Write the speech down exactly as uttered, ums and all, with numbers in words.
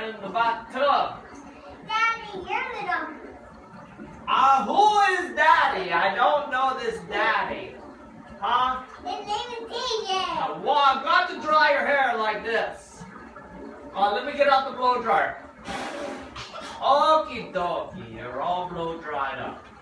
in the bathtub. Daddy, you're little. Uh, who is Daddy? I don't know this Daddy. Huh? His name is T J. Uh, well, I've got to dry your hair like this. Uh, let me get out the blow dryer. Okie dokie, you're all blow dried up.